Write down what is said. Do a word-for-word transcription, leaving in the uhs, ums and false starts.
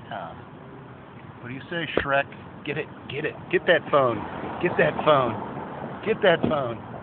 Yeah. What do you say, Shrek? Get it, get it, get that phone, get that phone, get that phone.